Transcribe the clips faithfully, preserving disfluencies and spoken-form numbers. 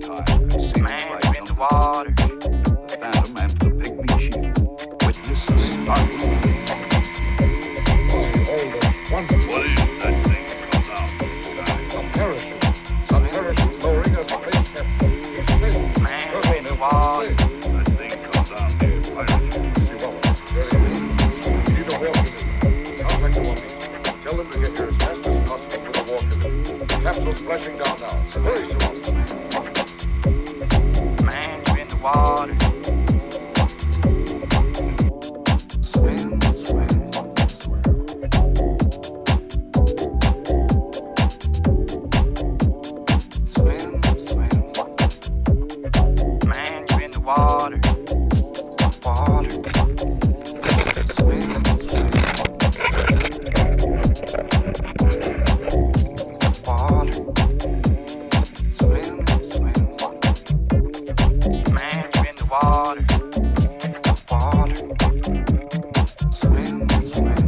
time could seem Man, like you're in the water. The Phantom and the Pygmy Chief witnesses startling things. What is that thing that comes out of the sky? A parachute. A parachute lowering a space capsule. He's still. Man, you're in the water. That thing comes out near pirate ship. She won't. Very well. You need to walk with it. Sounds like a woman. Tell them to get here as fast as possible with a walk in it. Capsule's splashing down now. Hurry, Scuba. Man, you're in the water. Swim, swim. Swim, swim. Man, you're in the water. Water. Swim, swim. Water. Swim, swim. Man, you're in the water. Water. Swim, swim.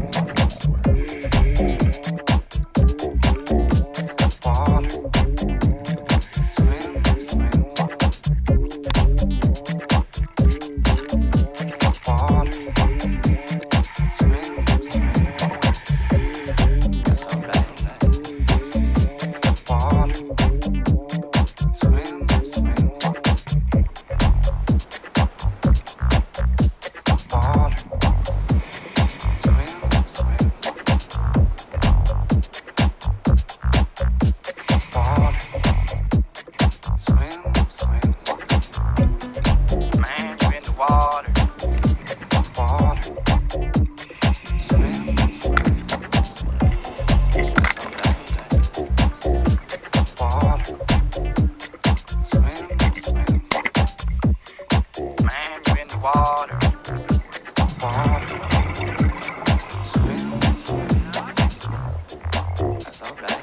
Water. Swim, swim. Water. Swim, swim. That's alright. Water. Swim, swim. Water. Swim, swim. Water. Swim, swim. Man, you're in the water. Water. Swim, swim. That's alright. Water. Swim, swim. Man, you're in the water. Water. Swim, swim. That's alright.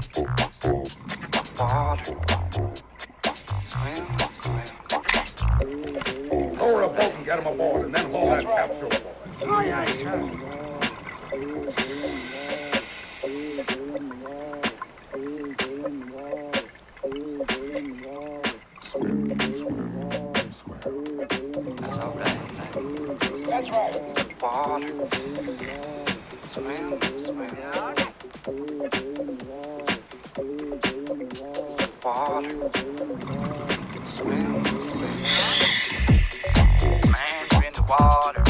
Water. Swim, swim. Lower a boat and get him aboard, and then haul that capsule aboard. Aye, aye, sir. That's alright. That's right. Water. Swim, swim. Water. Swim, swim. Man, you're in the water.